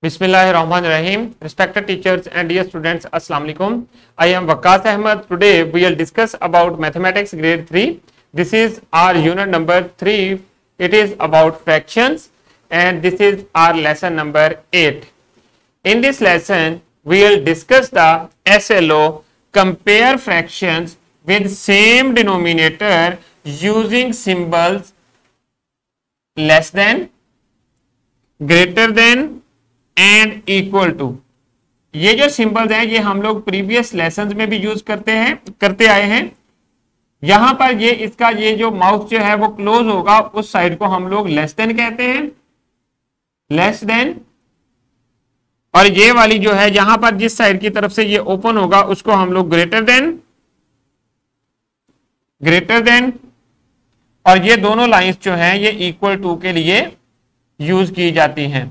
Bismillahirrahmanirrahim. Respected teachers and dear students, Assalamu alaikum. I am Waqas Ahmed. Today we will discuss about mathematics grade 3. This is our unit number 3. It is about fractions and this is our lesson number 8. In this lesson we will discuss the SLO, compare fractions with same denominator using symbols less than, greater than and equal to. ये जो symbols हैं ये हम लोग previous lessons में भी use करते आए हैं। यहां पर ये इसका ये जो माउथ जो है वो क्लोज होगा, उस साइड को हम लोग लेस देन कहते हैं, लेस देन। और ये वाली जो है यहां पर जिस साइड की तरफ से ये ओपन होगा उसको हम लोग ग्रेटर देन, ग्रेटर देन। और ये दोनों लाइंस जो हैं ये इक्वल टू के लिए यूज की जाती हैं।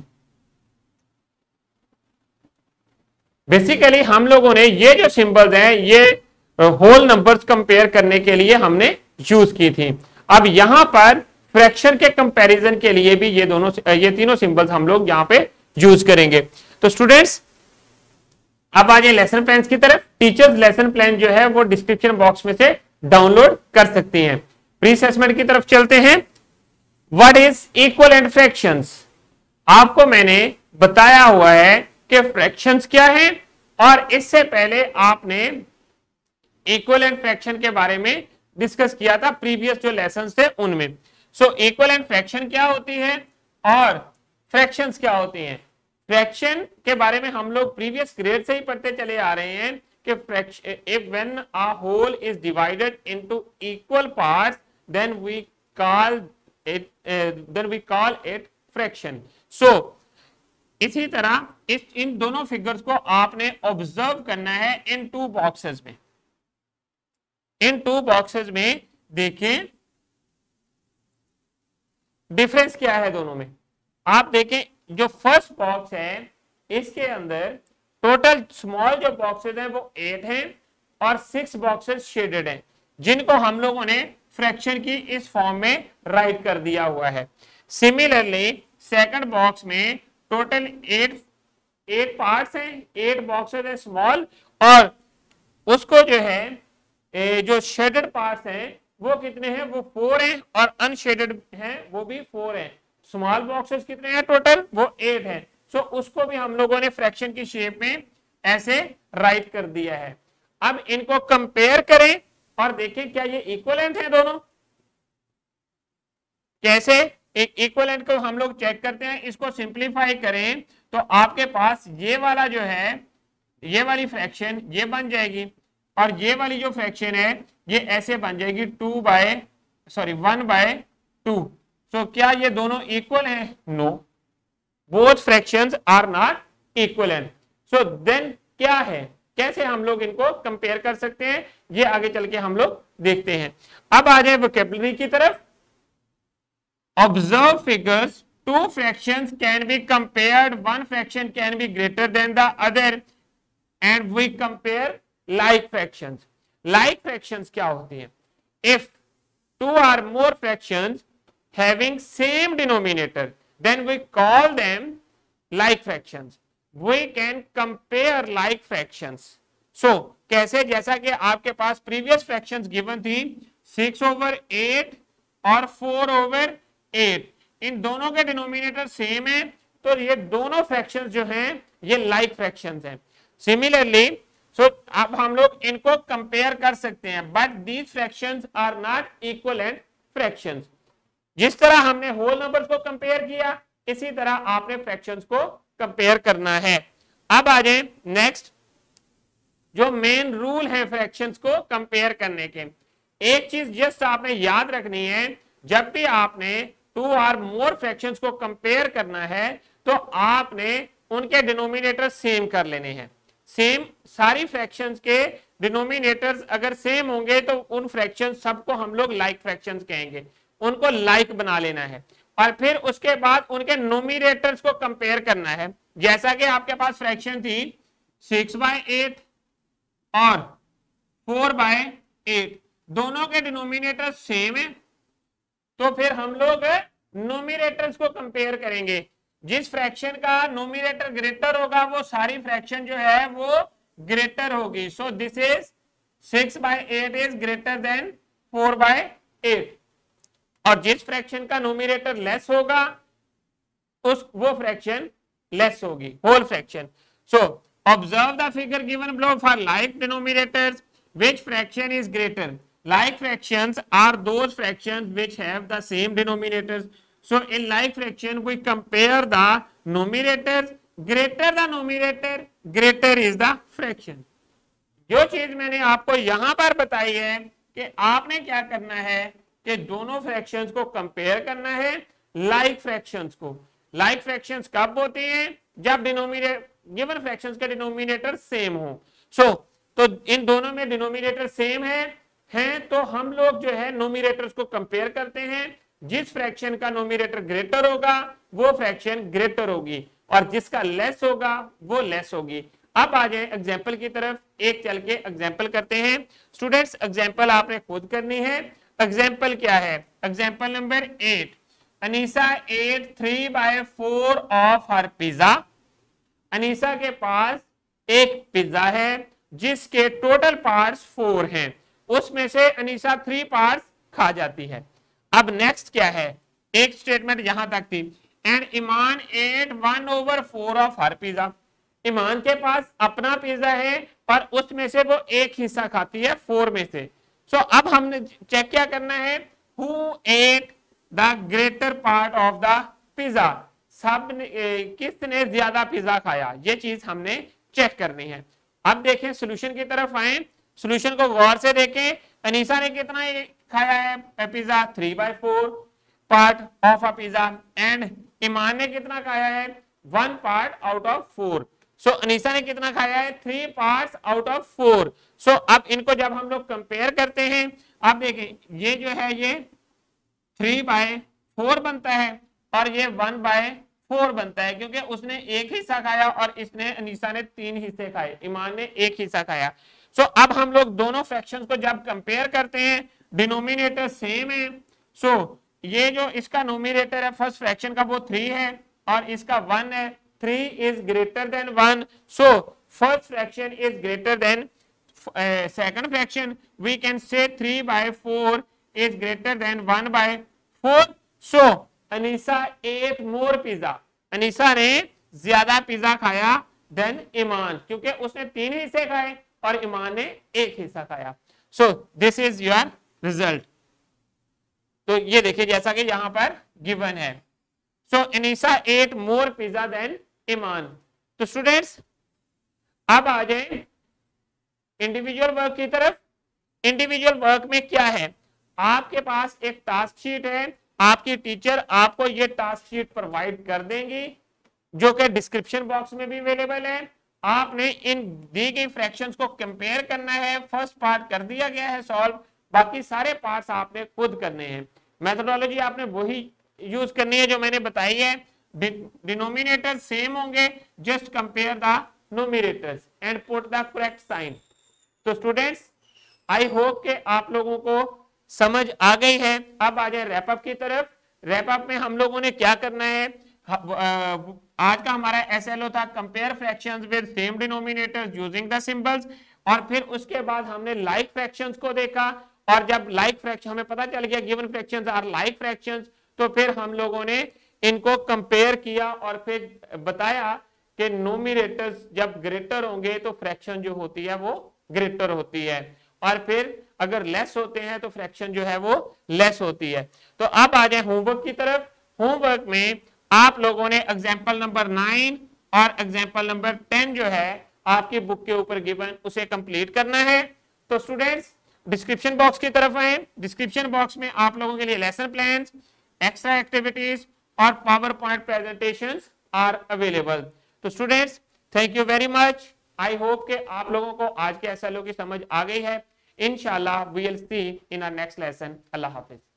बेसिकली हम लोगों ने ये जो सिंबल्स हैं ये होल नंबर्स कंपेयर करने के लिए हमने यूज की थी। अब यहां पर फ्रैक्शन के कंपैरिजन के लिए भी ये तीनों सिंबल्स हम लोग यहां पे यूज करेंगे। तो स्टूडेंट्स अब आ जाए लेसन प्लान की तरफ। टीचर्स लेसन प्लान जो है वो डिस्क्रिप्शन बॉक्स में से डाउनलोड कर सकती हैं। प्री असेसमेंट की तरफ चलते हैं। What is equivalent fractions? आपको मैंने बताया हुआ है कि फ्रैक्शंस क्या है, और इससे पहले आपने इक्विवेलेंट फ्रैक्शन के बारे में डिस्कस किया था प्रीवियस जो लेसन्स थे उनमें। सो इक्विवेलेंट फ्रैक्शन क्या होती है और फ्रैक्शंस क्या होती हैं? फ्रैक्शन के बारे में हम लोग प्रीवियस ग्रेड से ही पढ़ते चले आ रहे हैं कि if when a whole is divided into equal parts then we call it fraction. So इसी तरह इन दोनों फिगर्स को आपने ऑब्जर्व करना है इन टू बॉक्सेस में। इन टू बॉक्सेस में देखें डिफरेंस क्या है दोनों में। आप देखें जो फर्स्ट बॉक्स है इसके अंदर टोटल स्मॉल जो बॉक्सेस हैं वो 8 हैं और 6 बॉक्सेस शेडेड हैं, जिनको हम लोगों ने फ्रैक्शन की इस फॉर्म में राइट कर दिया हुआ है। सिमिलरली सेकंड बॉक्स में टोटल 8 पार्ट्स हैं, 8 बॉक्सेस है स्मॉल, और उसको जो है जो शेडेड पार्ट्स हैं वो कितने हैं? वो 4 हैं, और अनशेडेड हैं वो भी 4 हैं। स्मॉल बॉक्सेस कितने हैं टोटल? वो 8 हैं। सो उसको भी हम लोगों ने फ्रैक्शन की शेप में ऐसे राइट कर दिया है। अब इनको कंपेयर करें और देखें क्या ये इक्विवेलेंट है दोनों। कैसे इक्विवेलेंट को हम लोग चेक करते हैं। इसको सिंप्लीफाई करें तो आपके पास ये वाला जो है ये वाली फ्रैक्शन ये बन जाएगी, और ये वाली जो फ्रैक्शन है ये ऐसे बन जाएगी 1/2। सो क्या ये दोनों इक्वल हैं? No, both fractions are not equivalent. So then क्या है, कैसे हम लोग इनको कंपेयर कर सकते हैं, ये आगे चल के हम लोग देखते हैं। अब आ जाए वोकैबुलरी की तरफ। Observe figures. Two fractions can be compared. One fraction can be greater than the other, and we compare like fractions. Like fractions क्या होती हैं? If two or more fractions having same denominator, then we call them like fractions. We can compare like fractions. So कैसे? जैसा कि आपके पास previous fractions given थी 6/8 और 4/8, इन दोनों के डिनोमिनेटर सेम है, तो ये दोनों फ्रैक्शंस जो हैं ये लाइक फ्रैक्शंस हैं। सिमिलरली अब हम लोग इनको कंपेयर कर सकते हैं, but these fractions are not equivalent fractions. जिस तरह हमने होल नंबर्स को कंपेयर किया इसी तरह आपने फ्रैक्शंस को कंपेयर करना है। अब आ जाए नेक्स्ट, जो मेन रूल है फ्रैक्शंस को कंपेयर करने के। एक चीज जस्ट आपने याद रखनी है, जब भी आपने 2 और मोर फ्रैक्शंस को कंपेयर करना है तो आपने उनके डिनोमिनेटर सेम कर लेने हैं। सेम सारी फ्रैक्शंस के डिनोमिनेटर्स अगर सेम होंगे तो उन फ्रैक्शंस सबको हम लोग लाइक फ्रैक्शंस कहेंगे, उनको लाइक बना लेना है। और फिर उसके बाद उनके नोमिनेटर्स को कंपेयर करना है। जैसा कि आपके पास फ्रैक्शन थी 6/8 और 4/8, दोनों के डिनोमिनेटर सेम है, तो फिर हम लोग नोमिनेटर्स को कंपेयर करेंगे। जिस फ्रैक्शन का नोमिनेटर ग्रेटर होगा वो सारी फ्रैक्शन जो है वो ग्रेटर होगी। So this is 6/8 is greater than 4/8। और जिस फ्रैक्शन का नोमिनेटर लेस होगा वो फ्रैक्शन लेस होगी, whole fraction. So observe the figure given below for like denominators which fraction is greater. Like fractions are those fractions which have the same denominators. So in like fraction we compare the numerators. Greater the numerator, greater is the fraction. जो चीज मैंने आपको यहां पर बताई है कि आपने क्या करना है कि दोनों फ्रैक्शंस को कंपेयर करना है लाइक फ्रैक्शंस को। लाइक फ्रैक्शंस कब होती हैं? जब डिनोमिनेटर गिवन फ्रैक्शंस का डिनोमिनेटर सेम हो। तो इन दोनों में डिनोमिनेटर सेम है तो हम लोग जो है नोमिनेटर्स को कंपेयर करते हैं। जिस फ्रैक्शन का नोमिनेटर ग्रेटर होगा वो फ्रैक्शन ग्रेटर होगी और जिसका लेस होगा वो लेस होगी। अब आ जाए एग्जांपल की तरफ, एक चल के एग्जांपल करते हैं। स्टूडेंट्स एग्जांपल आपने खुद करनी है। एग्जांपल क्या है? Example number 8, Anisa ate 3/4 of her pizza. Anisa के पास एक पिज्जा है जिसके टोटल पार्ट्स 4 हैं, उसमें से अनीसा 3 पार्ट्स खा जाती है। अब नेक्स्ट क्या है? एक स्टेटमेंट यहां तक थी, and Iman ate 1/4 of her pizza. Iman के पास अपना पिज्जा है पर उसमें से वो एक हिस्सा खाती है 4 में से। सो अब हमने चेक क्या करना है? Who ate the greater part of the pizza. सब ने किसने ज्यादा पिज्जा खाया, ये चीज हमने चेक करनी है। अब देखें सॉल्यूशन की तरफ आए, सॉल्यूशन को गौर से देखें। अनीसा ने कितना खाया है pizza? 3/4 part of a pizza. And Iman ने कितना खाया है? 1 पार्ट आउट ऑफ 4। सो अनीसा ने कितना खाया है? 3 पार्ट्स आउट ऑफ 4। सो अब इनको जब हम लोग कंपेयर करते हैं, आप देखें ये जो है ये 3/4 बनता है और ये 1/4 बनता है, क्योंकि उसने एक हिस्सा खाया और इसने अनीसा ने 3 हिस्से खाए, ईमान ने एक हिस्सा खाया। सो अब हम लोग दोनों फ्रैक्शंस को जब कंपेयर करते हैं, डिनोमिनेटर सेम है। सो ये जो इसका नोमिनेटर है फर्स्ट फ्रैक्शन का वो 3 है और इसका 1 है। 3 is greater than 1। So first fraction is greater than second fraction. We can say 3/4 is greater than 1/4। So Anisa ate more pizza. Anisa ने ज्यादा पिज्जा खाया देन ईमान, क्योंकि उसने 3 हिस्से खाए और ईमान ने एक हिस्सा खाया। So this is your result. तो ये देखिए जैसा कि यहां पर गिवन है। So Anisa ate more pizza than Iman. तो स्टूडेंट्स अब आ जाए इंडिविजुअल वर्क की तरफ। इंडिविजुअल वर्क में क्या है? आपके पास एक टास्क शीट है, आपकी टीचर आपको ये टास्क शीट प्रोवाइड कर देंगी जो कि डिस्क्रिप्शन बॉक्स में भी अवेलेबल है। आपने इन दी गई फ्रैक्शंस को कंपेयर करना है। फर्स्ट पार्ट कर दिया गया है सॉल्व, बाकी सारे पार्ट्स आपने खुद करने हैं। मेथोडोलॉजी आपने वही यूज करनी है जो मैंने बताई है। डिनोमिनेटर सेम होंगे, just compare the numerators and put the correct sign. तो स्टूडेंट्स आई होप के आप लोगों को समझ आ गई है। अब आ जाए रैपअप की तरफ। रैपअप में हम लोगों ने क्या करना है? आज का हमारा एसएलओ था compare fractions with same denominators using the symbols, और फिर उसके बाद हमने लाइक फ्रैक्शंस को देखा। और जब लाइक फ्रैक्शन हमें पता चल गया given fractions are like fractions, तो फिर हम लोगों ने इनको कंपेयर किया और फिर बताया कि नोमिनेटर्स जब ग्रेटर होंगे तो फ्रैक्शन जो होती है वो ग्रेटर होती है, और फिर अगर लेस होते हैं तो फ्रैक्शन जो है वो लेस होती है। तो अब आ जाए होमवर्क की तरफ। होमवर्क में आप लोगों ने एग्जाम्पल नंबर 9 और एग्जाम्पल नंबर 10 जो है आपकी बुक के ऊपर गिवन उसे कंप्लीट करना है। तो स्टूडेंट्स डिस्क्रिप्शन बॉक्स की तरफ आए। डिस्क्रिप्शन बॉक्स में आप लोगों के लिए लेसन प्लान्स, एक्स्ट्रा एक्टिविटीज और power point presentations are available. तो students thank you very much. I hope के आप लोगों को आज के एसएलओ की समझ आ गई है। इंशाल्लाह we will see in our next lesson. अल्लाह हाफिज।